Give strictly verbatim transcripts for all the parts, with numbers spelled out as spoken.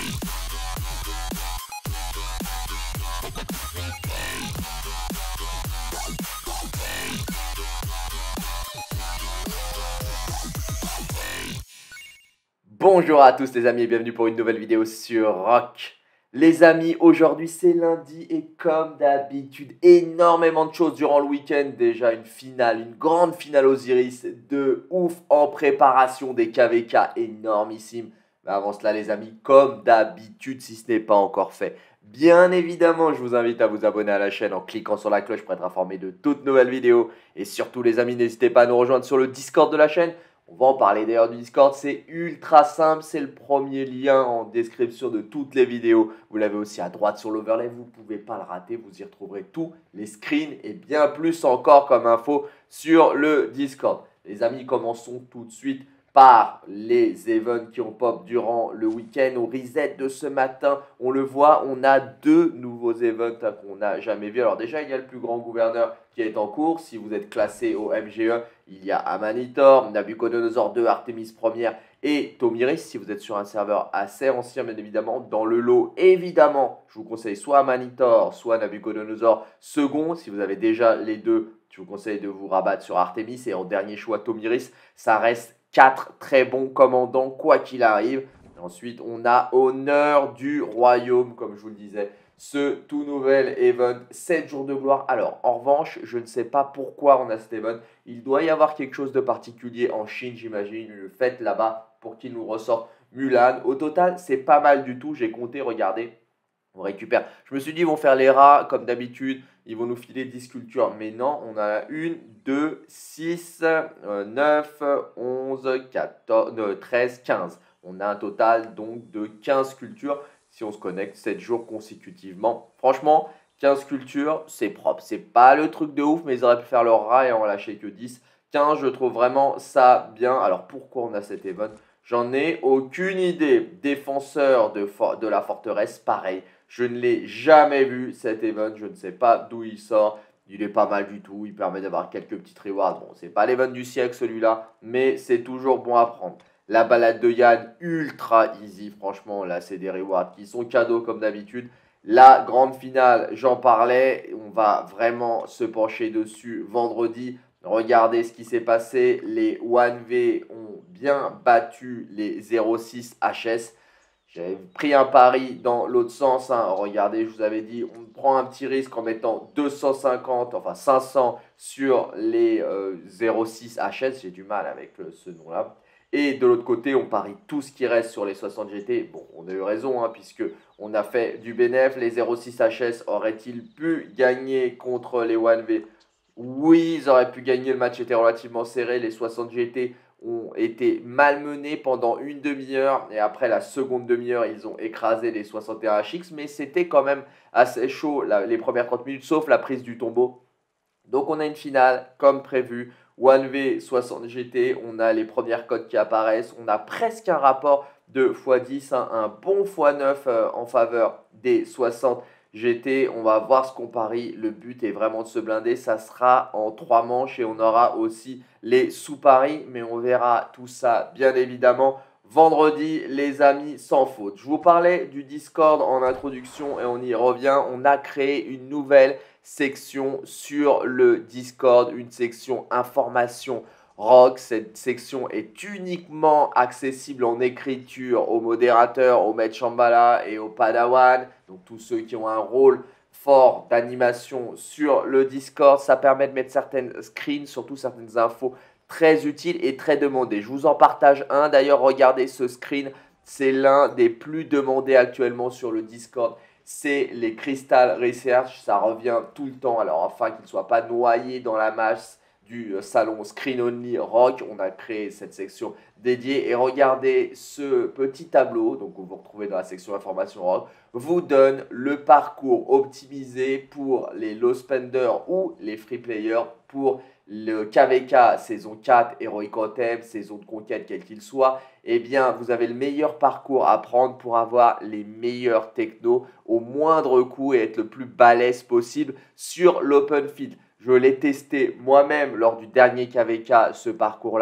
Bonjour à tous les amis et bienvenue pour une nouvelle vidéo sur Rock. Les amis, aujourd'hui c'est lundi et comme d'habitude, énormément de choses durant le week-end. Déjà une finale, une grande finale Osiris de ouf en préparation des K V K énormissime. Mais avant cela les amis, comme d'habitude, si ce n'est pas encore fait, bien évidemment je vous invite à vous abonner à la chaîne en cliquant sur la cloche pour être informé de toutes nouvelles vidéos. Et surtout les amis, n'hésitez pas à nous rejoindre sur le Discord de la chaîne. On va en parler d'ailleurs du Discord, c'est ultra simple, c'est le premier lien en description de toutes les vidéos. Vous l'avez aussi à droite sur l'overlay, vous ne pouvez pas le rater, vous y retrouverez tous les screens et bien plus encore comme info sur le Discord. Les amis, commençons tout de suite par les events qui ont pop durant le week-end. Au reset de ce matin, on le voit, on a deux nouveaux events qu'on n'a jamais vus. Alors déjà, il y a le plus grand gouverneur qui est en cours. Si vous êtes classé au M G E, il y a Amanitor, Nabucodonosor deux, Artemis première et Tomiris. Si vous êtes sur un serveur assez ancien, bien évidemment, dans le lot, évidemment, je vous conseille soit Amanitor, soit Nabucodonosor second. Si vous avez déjà les deux, je vous conseille de vous rabattre sur Artemis. Et en dernier choix, Tomiris. Ça reste quatre très bons commandants, quoi qu'il arrive. Et ensuite, on a Honneur du Royaume, comme je vous le disais. Ce tout nouvel event, sept jours de gloire. Alors, en revanche, je ne sais pas pourquoi on a cet event. Il doit y avoir quelque chose de particulier en Chine, j'imagine. Le fait là-bas pour qu'il nous ressorte Mulan. Au total, c'est pas mal du tout. J'ai compté, regardez. On récupère. Je me suis dit, ils vont faire les rats comme d'habitude. Ils vont nous filer dix sculptures. Mais non, on a une, deux, six, neuf, onze, quatorze, treize, quinze. On a un total donc de quinze sculptures si on se connecte sept jours consécutivement. Franchement, quinze sculptures, c'est propre. C'est pas le truc de ouf, mais ils auraient pu faire leur rat et en lâcher que dix. quinze, je trouve vraiment ça bien. Alors pourquoi on a cet event? J'en ai aucune idée. Défenseur de, de la forteresse, pareil. Je ne l'ai jamais vu cet event, je ne sais pas d'où il sort. Il est pas mal du tout, il permet d'avoir quelques petites rewards. Bon, c'est pas l'event du siècle celui-là, mais c'est toujours bon à prendre. La balade de Yann, ultra easy, franchement, là c'est des rewards qui sont cadeaux comme d'habitude. La grande finale, j'en parlais, on va vraiment se pencher dessus vendredi. Regardez ce qui s'est passé, les un v ont bien battu les zéro six H S. J'avais pris un pari dans l'autre sens, hein. Regardez, je vous avais dit, on prend un petit risque en mettant deux cent cinquante, enfin cinq cents sur les euh, zéro six H S. J'ai du mal avec euh, ce nom-là. Et de l'autre côté, on parie tout ce qui reste sur les soixante G T. Bon, on a eu raison, hein, puisque on a fait du bénéf. Les zéro six H S auraient-ils pu gagner contre les un v? Oui, ils auraient pu gagner. Le match était relativement serré. Les soixante G T ont été malmenés pendant une demi-heure et après la seconde demi-heure, ils ont écrasé les soixante et un H X, mais c'était quand même assez chaud la, les premières trente minutes, sauf la prise du tombeau. Donc on a une finale comme prévu, un v soixante G T, on a les premières codes qui apparaissent, on a presque un rapport de fois dix, hein, un bon fois neuf euh, en faveur des soixante G T. On va voir ce qu'on parie. Le but est vraiment de se blinder. Ça sera en trois manches et on aura aussi les sous-paris. Mais on verra tout ça bien évidemment vendredi, les amis, sans faute. Je vous parlais du Discord en introduction et on y revient. On a créé une nouvelle section sur le Discord, une section information Rock. Cette section est uniquement accessible en écriture aux modérateurs, aux maîtres Shambhala et aux Padawan. Donc tous ceux qui ont un rôle fort d'animation sur le Discord. Ça permet de mettre certaines screens, surtout certaines infos très utiles et très demandées. Je vous en partage un. D'ailleurs, regardez ce screen. C'est l'un des plus demandés actuellement sur le Discord. C'est les Crystal Research. Ça revient tout le temps. Alors afin qu'ils ne soient pas noyés dans la masse du salon Screen Only Rock, on a créé cette section dédiée et regardez ce petit tableau, donc vous vous retrouvez dans la section information Rock, vous donne le parcours optimisé pour les low spenders ou les free players pour le K V K saison quatre, Heroic Anthem, saison de conquête quel qu'il soit. Eh bien vous avez le meilleur parcours à prendre pour avoir les meilleurs technos au moindre coût et être le plus balèze possible sur l'open field. Je l'ai testé moi-même lors du dernier K V K, ce parcours-là.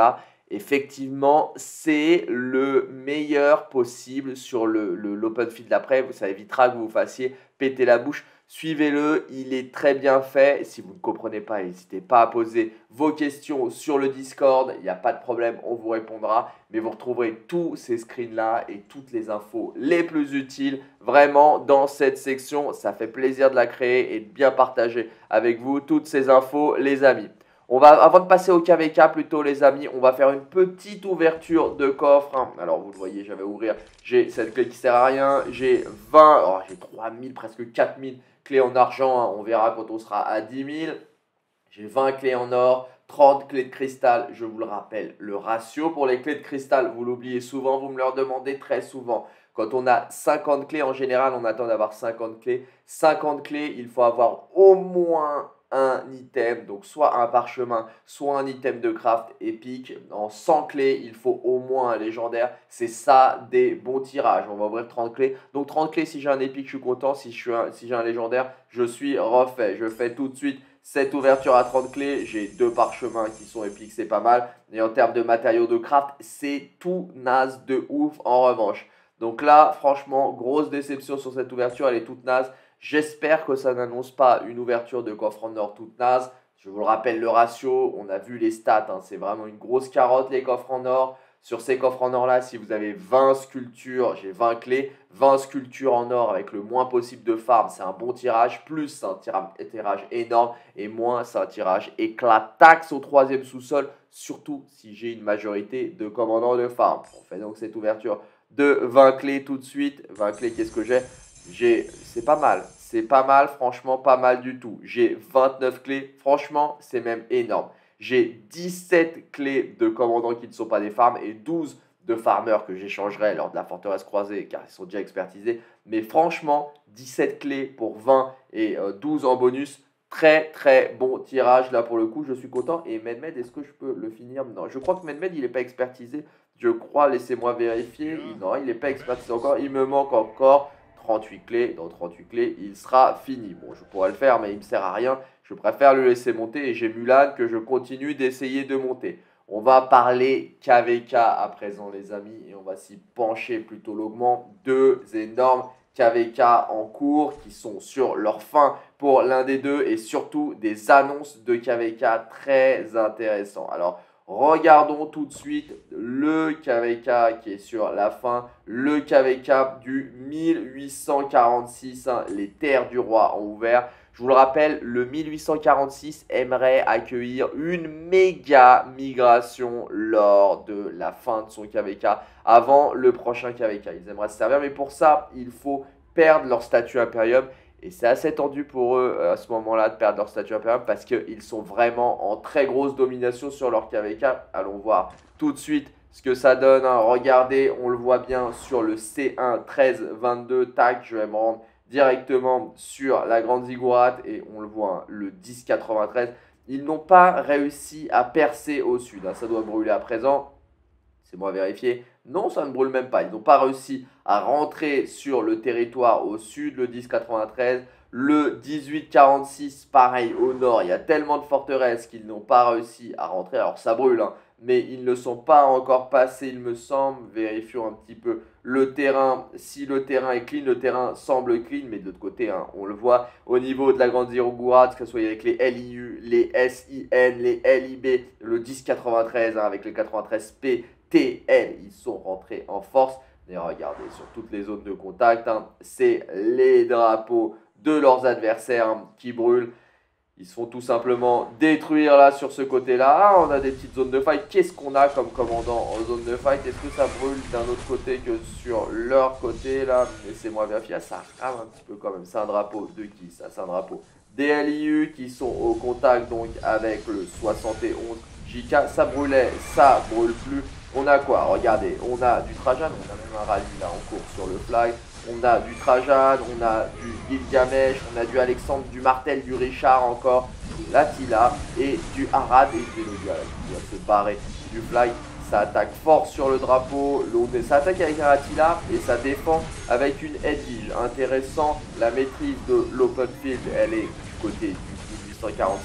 Effectivement, c'est le meilleur possible sur le, le, l'open field d'après. Ça évitera que vous vous fassiez péter la bouche. Suivez-le, il est très bien fait. Si vous ne comprenez pas, n'hésitez pas à poser vos questions sur le Discord. Il n'y a pas de problème, on vous répondra. Mais vous retrouverez tous ces screens-là et toutes les infos les plus utiles vraiment dans cette section. Ça fait plaisir de la créer et de bien partager avec vous toutes ces infos, les amis. On va, avant de passer au K V K plutôt les amis, on va faire une petite ouverture de coffre. Hein. Alors vous le voyez, j'avais ouvrir, j'ai cette clé qui sert à rien, j'ai vingt, oh, j'ai trois mille, presque quatre mille clés en argent, hein. On verra quand on sera à dix mille. J'ai vingt clés en or, trente clés de cristal, je vous le rappelle, le ratio pour les clés de cristal, vous l'oubliez souvent, vous me le demandez très souvent. Quand on a cinquante clés, en général, on attend d'avoir cinquante clés. cinquante clés, il faut avoir au moins un item, donc soit un parchemin, soit un item de craft épique. En cent clés, il faut au moins un légendaire. C'est ça des bons tirages. On va ouvrir trente clés. Donc trente clés, si j'ai un épique, je suis content. Si j'ai un, si un légendaire, je suis refait. Je fais tout de suite cette ouverture à trente clés. J'ai deux parchemins qui sont épiques, c'est pas mal. Et en termes de matériaux de craft, c'est tout naze de ouf en revanche. Donc là, franchement, grosse déception sur cette ouverture, elle est toute naze. J'espère que ça n'annonce pas une ouverture de coffre en or toute naze. Je vous le rappelle, le ratio, on a vu les stats, hein, c'est vraiment une grosse carotte les coffres en or. Sur ces coffres en or là, si vous avez vingt sculptures, j'ai vingt clés, vingt sculptures en or avec le moins possible de farm, c'est un bon tirage. Plus, c'est un tirage, tirage énorme et moins, c'est un tirage éclataxe au troisième sous-sol. Surtout si j'ai une majorité de commandants de farm. On fait donc cette ouverture de vingt clés tout de suite. vingt clés, qu'est-ce que j'ai? J'ai, c'est pas mal, c'est pas mal, franchement pas mal du tout. J'ai vingt-neuf clés, franchement c'est même énorme. J'ai dix-sept clés de commandants qui ne sont pas des farms et douze de farmers que j'échangerai lors de la forteresse croisée car ils sont déjà expertisés. Mais franchement, dix-sept clés pour vingt et euh, douze en bonus. Très très bon tirage là pour le coup, je suis content. Et Medmed, est-ce que je peux le finir? Non, je crois que Medmed il n'est pas expertisé. Je crois, laissez-moi vérifier. Non, il n'est pas expertisé encore. Il me manque encore trente-huit clés. Dans trente-huit clés, il sera fini. Bon, je pourrais le faire, mais il ne me sert à rien. Je préfère le laisser monter et j'ai Mulan que je continue d'essayer de monter. On va parler K V K à présent, les amis, et on va s'y pencher plutôt longuement. Deux énormes K V K en cours qui sont sur leur fin pour l'un des deux et surtout des annonces de K V K très intéressants. Alors, regardons tout de suite le K V K qui est sur la fin, le K V K du mille huit cent quarante-six, hein, les terres du roi ont ouvert. Je vous le rappelle, le mille huit cent quarante-six aimerait accueillir une méga migration lors de la fin de son K V K, avant le prochain K V K. Ils aimeraient se servir, mais pour ça, il faut perdre leur statut Imperium. Et c'est assez tendu pour eux à ce moment-là de perdre leur statut Imperium parce qu'ils sont vraiment en très grosse domination sur leur K V K. Allons voir tout de suite ce que ça donne. Hein. Regardez, on le voit bien sur le C un treize vingt-deux. Tac, je vais me rendre directement sur la grande ziggurat et on le voit, hein, le dix quatre-vingt-treize. Ils n'ont pas réussi à percer au sud. Hein. Ça doit brûler à présent. C'est moi à vérifier. Non, ça ne brûle même pas. Ils n'ont pas réussi à rentrer sur le territoire au sud, le dix quatre-vingt-treize. Le dix-huit quarante-six, pareil, au nord. Il y a tellement de forteresses qu'ils n'ont pas réussi à rentrer. Alors, ça brûle, hein, mais ils ne sont pas encore passés, il me semble. Vérifions un petit peu le terrain. Si le terrain est clean, le terrain semble clean. Mais de l'autre côté, hein, on le voit au niveau de la grande ziggurat, que ce soit avec les L I U, les S I N, les L I B, le dix quatre-vingt-treize, hein, avec les quatre-vingt-treize P. T L, ils sont rentrés en force. Et regardez, sur toutes les zones de contact, hein, c'est les drapeaux de leurs adversaires, hein, qui brûlent. Ils se font tout simplement détruire là sur ce côté-là. Ah, on a des petites zones de fight. Qu'est-ce qu'on a comme commandant en zone de fight? Est-ce que ça brûle d'un autre côté que sur leur côté là? Laissez-moi vérifier. Ah, ça rame un petit peu quand même. C'est un drapeau de qui ça? C'est un drapeau des L I U qui sont au contact donc avec le soixante et onze J K. Ça brûlait, ça brûle plus. On a quoi? Regardez, on a du Trajan, on a même un rallye là en cours sur le flag. On a du Trajan, on a du Gilgamesh, on a du Alexandre, du Martel, du Richard encore, l'Attila et du Harad et du Zenodia qui doit se barrer du flag. Ça attaque fort sur le drapeau, ça attaque avec un Attila et ça défend avec une Edwige. Intéressant, la maîtrise de l'open field, elle est du côté du mille huit cent quarante-six.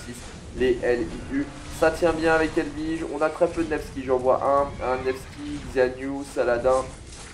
les L I U. Ça tient bien avec Elvige. On a très peu de Nevsky, j'en vois un. Un Nevsky, Xianyu, Saladin.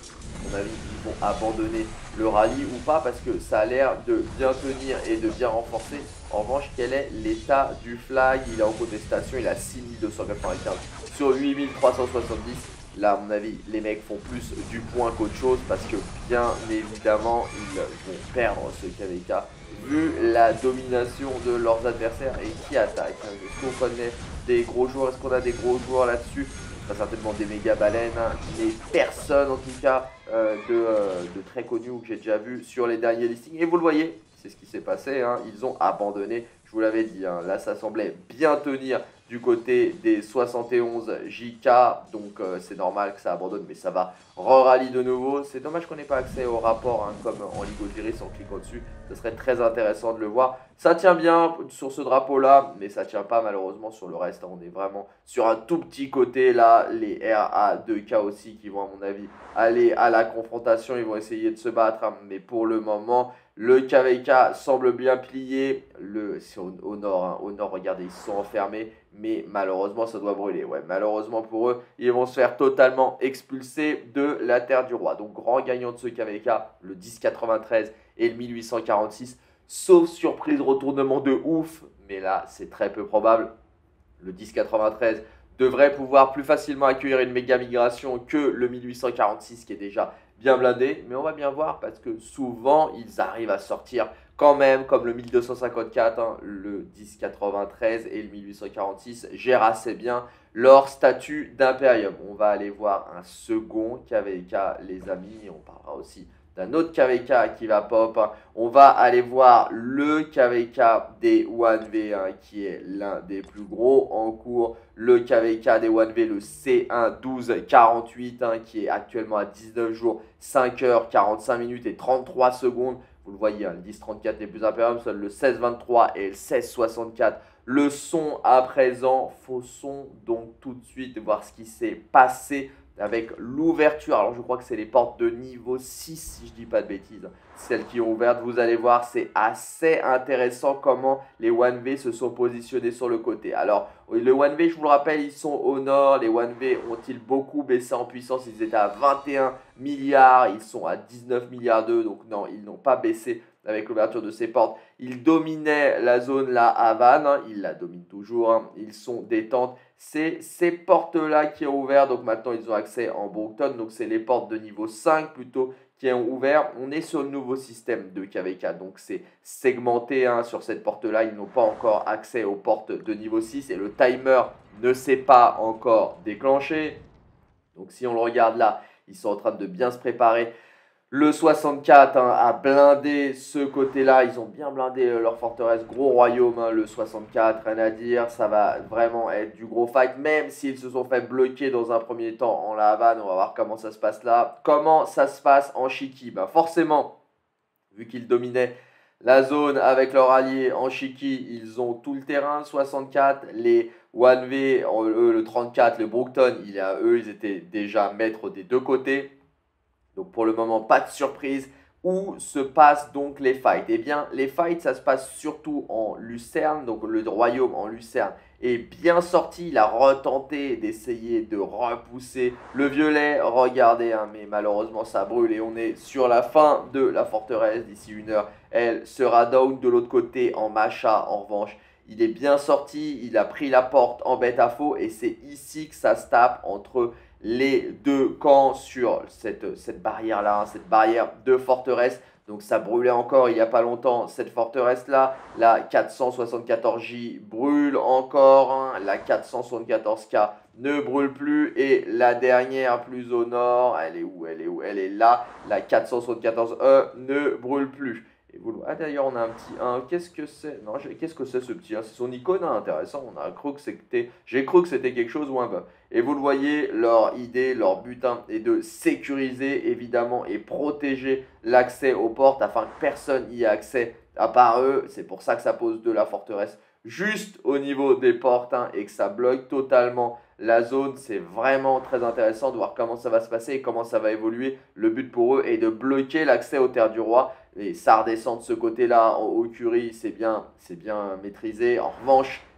À mon avis, ils vont abandonner le rallye ou pas parce que ça a l'air de bien tenir et de bien renforcer. En revanche, quel est l'état du flag? Il est en contestation, il a six mille deux cent quatre-vingt-quinze sur huit mille trois cent soixante-dix. Là, à mon avis, les mecs font plus du point qu'autre chose parce que bien évidemment, ils vont perdre ce K V K vu la domination de leurs adversaires et qui attaquent. Est-ce qu'on connaît des gros joueurs? Est-ce qu'on a des gros joueurs là-dessus? Pas certainement des méga baleines, hein, mais personne en tout cas euh, de, euh, de très connu ou que j'ai déjà vu sur les derniers listings. Et vous le voyez, c'est ce qui s'est passé, hein, ils ont abandonné, je vous l'avais dit, hein, là ça semblait bien tenir du côté des soixante et onze J K, donc euh, c'est normal que ça abandonne, mais ça va re-rallye de nouveau. C'est dommage qu'on n'ait pas accès au rapport, hein, comme en Ligue Osiris en cliquant dessus, ce serait très intéressant de le voir. Ça tient bien sur ce drapeau là, mais ça tient pas malheureusement sur le reste, hein. On est vraiment sur un tout petit côté là, les R A deux K aussi qui vont à mon avis aller à la confrontation, ils vont essayer de se battre, hein, mais pour le moment le K V K semble bien plié. Le, c'est au, au nord, hein. Au nord, regardez, ils sont enfermés. Mais malheureusement, ça doit brûler. Ouais, malheureusement pour eux, ils vont se faire totalement expulser de la Terre du Roi. Donc, grand gagnant de ce K V K, le dix quatre-vingt-treize et le mille huit cent quarante-six. Sauf surprise, retournement de ouf. Mais là, c'est très peu probable. Le dix quatre-vingt-treize devrait pouvoir plus facilement accueillir une méga migration que le mille huit cent quarante-six qui est déjà bien blindé. Mais on va bien voir parce que souvent, ils arrivent à sortir quand même, comme le mille deux cent cinquante-quatre, hein, le dix quatre-vingt-treize et le mille huit cent quarante-six gèrent assez bien leur statut d'impérium. On va aller voir un second K V K, les amis. On parlera aussi d'un autre K V K qui va pop. On va aller voir le K V K des un V hein, qui est l'un des plus gros en cours. Le K V K des un V, le C un douze quarante-huit hein, qui est actuellement à dix-neuf jours, cinq heures, quarante-cinq minutes et trente-trois secondes. Vous le voyez, hein, le dix trente-quatre les plus impériums, seuls le seize vingt-trois et le seize soixante-quatre le sont à présent. Faux son donc tout de suite voir ce qui s'est passé avec l'ouverture. Alors je crois que c'est les portes de niveau six si je dis pas de bêtises. Celles qui ont ouvert, vous allez voir, c'est assez intéressant comment les un V se sont positionnés sur le côté. Alors le un V, je vous le rappelle, ils sont au nord. Les un V ont-ils beaucoup baissé en puissance? Ils étaient à vingt et un milliards, ils sont à dix-neuf milliards deux. Donc non, ils n'ont pas baissé avec l'ouverture de ces portes. Ils dominaient la zone là à Vannes, hein, ils la dominent toujours, hein, ils sont détentes. C'est ces portes-là qui ont ouvert, donc maintenant ils ont accès en Brookton, donc c'est les portes de niveau cinq plutôt qui ont ouvert. On est sur le nouveau système de K V K, donc c'est segmenté hein, sur cette porte-là. Ils n'ont pas encore accès aux portes de niveau six et le timer ne s'est pas encore déclenché. Donc si on le regarde là, ils sont en train de bien se préparer. Le soixante-quatre hein, a blindé ce côté-là. Ils ont bien blindé euh, leur forteresse. Gros royaume, hein, le soixante-quatre, rien à dire. Ça va vraiment être du gros fight. Même s'ils se sont fait bloquer dans un premier temps en La Havane. On va voir comment ça se passe là. Comment ça se passe en Chiki? Ben forcément, vu qu'ils dominaient la zone avec leurs alliés en Chiki, ils ont tout le terrain. soixante-quatre, les un V, eux, le trente-quatre, le Brookton, il est à eux. Ils étaient déjà maîtres des deux côtés. Donc pour le moment, pas de surprise. Où se passent donc les fights? Eh bien, les fights, ça se passe surtout en Lucerne. Donc le royaume en Lucerne est bien sorti. Il a retenté d'essayer de repousser le violet. Regardez, hein, mais malheureusement, ça brûle. Et on est sur la fin de la forteresse. D'ici une heure, elle sera down. De l'autre côté, en Macha, en revanche, il est bien sorti. Il a pris la porte en bête-à-faux. Et c'est ici que ça se tape entre les deux camps sur cette, cette barrière-là, hein, cette barrière de forteresse. Donc ça brûlait encore il n'y a pas longtemps, cette forteresse-là. La quatre cent soixante-quatorze J brûle encore, hein, la quatre cent soixante-quatorze K ne brûle plus. Et la dernière plus au nord, elle est où? Elle est où? Elle est là, la quatre cent soixante-quatorze E ne brûle plus. Et vous... Ah d'ailleurs on a un petit un, qu'est-ce que c'est? Non, qu'est-ce que c'est ce petit un? C'est son icône, hein, intéressant, on a cru que c'était... J'ai cru que c'était quelque chose ou un bug. Et vous le voyez, leur idée, leur but hein, est de sécuriser évidemment et protéger l'accès aux portes afin que personne y ait accès à part eux. C'est pour ça que ça pose de la forteresse juste au niveau des portes hein, et que ça bloque totalement la zone. C'est vraiment très intéressant de voir comment ça va se passer et comment ça va évoluer. Le but pour eux est de bloquer l'accès aux terres du roi. Et ça redescend de ce côté-là, en haut curie, c'est bien, c'est bien maîtrisé. En revanche,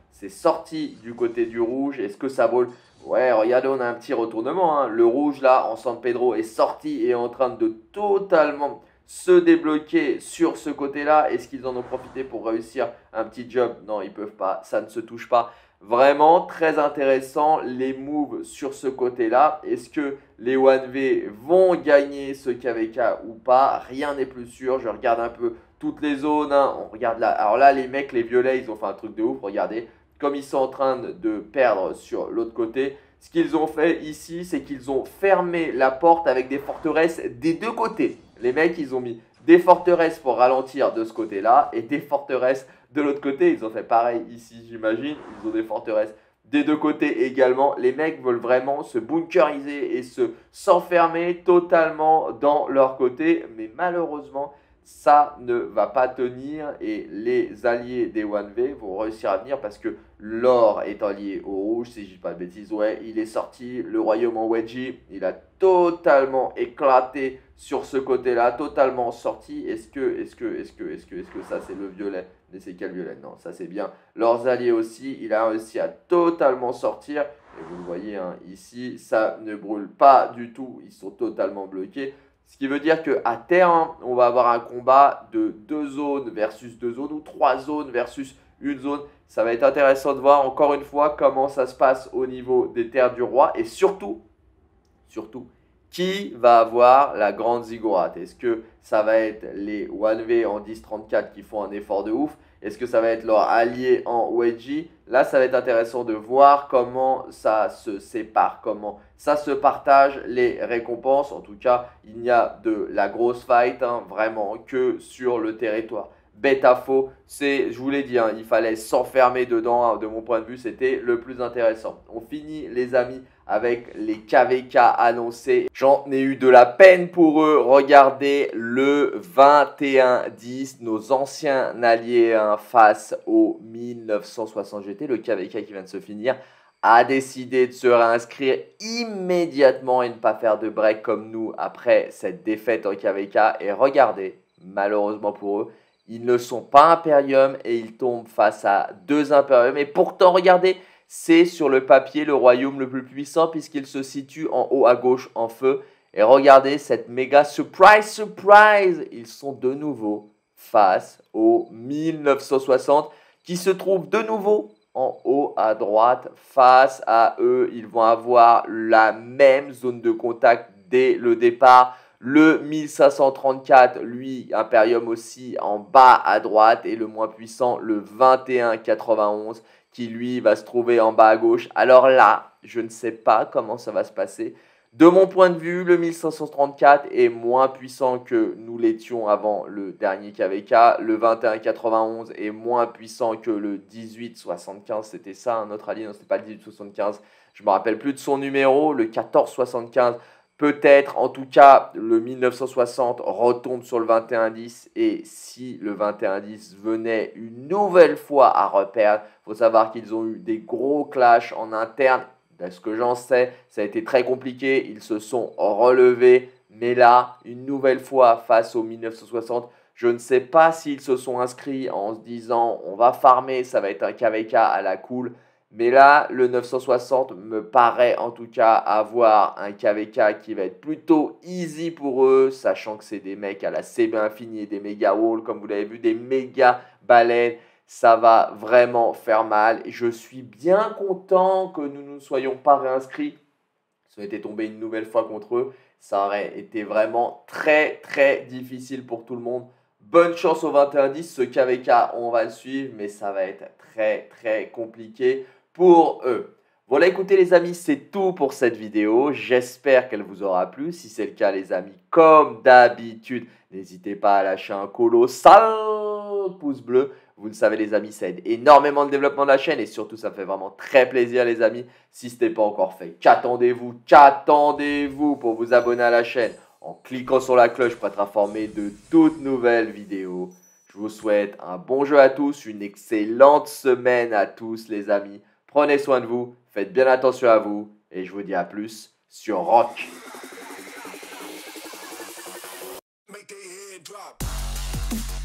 c'est sorti du côté du rouge. Est-ce que ça brûle? Ouais, regardez, on a un petit retournement. Hein. Le rouge, là, en San Pedro, est sorti et est en train de totalement se débloquer sur ce côté-là. Est-ce qu'ils en ont profité pour réussir un petit job? Non, ils ne peuvent pas. Ça ne se touche pas. Vraiment très intéressant les moves sur ce côté-là. Est-ce que les one V vont gagner ce K V K ou pas? Rien n'est plus sûr. Je regarde un peu toutes les zones. Hein. On regarde là. Alors là, les mecs, les violets, ils ont fait un truc de ouf. Regardez, comme ils sont en train de perdre sur l'autre côté. Ce qu'ils ont fait ici, c'est qu'ils ont fermé la porte avec des forteresses des deux côtés. Les mecs, ils ont mis des forteresses pour ralentir de ce côté-là et des forteresses de l'autre côté. Ils ont fait pareil ici, j'imagine. Ils ont des forteresses des deux côtés également. Les mecs veulent vraiment se bunkeriser et se s'enfermer totalement dans leur côté. Mais malheureusement, ça ne va pas tenir et les alliés des one V vont réussir à venir parce que l'or est allié au rouge, si je dis pas de bêtises. Ouais, il est sorti, le royaume en wedgie, il a totalement éclaté sur ce côté-là, totalement sorti. Est-ce que, est-ce que, est-ce que, est-ce que, est-ce que ça c'est le violet? Mais c'est quel violet? Non, ça c'est bien. Leurs alliés aussi, il a réussi à totalement sortir. Et vous le voyez hein, ici, ça ne brûle pas du tout, ils sont totalement bloqués. Ce qui veut dire qu'à terme, on va avoir un combat de deux zones versus deux zones ou trois zones versus une zone. Ça va être intéressant de voir encore une fois comment ça se passe au niveau des terres du roi. Et surtout, surtout, qui va avoir la grande ziggurat? Est-ce que ça va être les one V en dix trente-quatre qui font un effort de ouf? Est-ce que ça va être leur allié en wedgie? Là, ça va être intéressant de voir comment ça se sépare, comment ça se partage les récompenses. En tout cas, il n'y a de la grosse fight, hein, vraiment, que sur le territoire. Bêta-faux, c'est, je vous l'ai dit, hein, il fallait s'enfermer dedans, hein, de mon point de vue, c'était le plus intéressant. On finit, les amis, avec les K V K annoncés. J'en ai eu de la peine pour eux. Regardez le vingt et un dix, nos anciens alliés hein, face au mille neuf cent soixante G T, le K V K qui vient de se finir, a décidé de se réinscrire immédiatement et ne pas faire de break comme nous après cette défaite en K V K. Et regardez, malheureusement pour eux, ils ne sont pas Imperium et ils tombent face à deux Imperium. Et pourtant, regardez, c'est sur le papier le royaume le plus puissant puisqu'il se situe en haut à gauche en feu. Et regardez cette méga surprise, surprise. Ils sont de nouveau face au mille neuf cent soixante qui se trouve de nouveau en haut à droite. Face à eux, ils vont avoir la même zone de contact dès le départ. Le mille cinq cent trente-quatre, lui, Imperium aussi, en bas à droite. Et le moins puissant, le vingt et un quatre-vingt-onze, qui lui va se trouver en bas à gauche. Alors là, je ne sais pas comment ça va se passer. De mon point de vue, le mille cinq cent trente-quatre est moins puissant que nous l'étions avant le dernier K V K. Le vingt et un quatre-vingt-onze est moins puissant que le dix-huit soixante-quinze. C'était ça, un autre allié, non, c'était pas le dix-huit soixante-quinze. Je ne me rappelle plus de son numéro. Le quatorze soixante-quinze. Peut-être, en tout cas, le mille neuf cent soixante retombe sur le vingt et un dix. Et si le vingt et un dix venait une nouvelle fois à reperdre, il faut savoir qu'ils ont eu des gros clashs en interne. De ce que j'en sais, ça a été très compliqué. Ils se sont relevés. Mais là, une nouvelle fois face au mille neuf cent soixante, je ne sais pas s'ils se sont inscrits en se disant on va farmer, ça va être un K V K à la cool. Mais là, le neuf cent soixante me paraît en tout cas avoir un K V K qui va être plutôt easy pour eux, sachant que c'est des mecs à la C B infinie et des méga walls, comme vous l'avez vu, des méga baleines. Ça va vraiment faire mal. Et je suis bien content que nous ne soyons pas réinscrits. Si on était tombé une nouvelle fois contre eux, ça aurait été vraiment très très difficile pour tout le monde. Bonne chance au vingt et un dix, ce K V K, on va le suivre, mais ça va être très très compliqué pour eux. Voilà, écoutez les amis, c'est tout pour cette vidéo. J'espère qu'elle vous aura plu. Si c'est le cas les amis, comme d'habitude, n'hésitez pas à lâcher un colossal pouce bleu. Vous le savez les amis, ça aide énormément le développement de la chaîne et surtout ça fait vraiment très plaisir les amis. Si ce n'est pas encore fait, qu'attendez-vous, qu'attendez-vous pour vous abonner à la chaîne en cliquant sur la cloche pour être informé de toutes nouvelles vidéos. Je vous souhaite un bon jeu à tous, une excellente semaine à tous les amis. Prenez soin de vous, faites bien attention à vous et je vous dis à plus sur Rock. Make their head drop.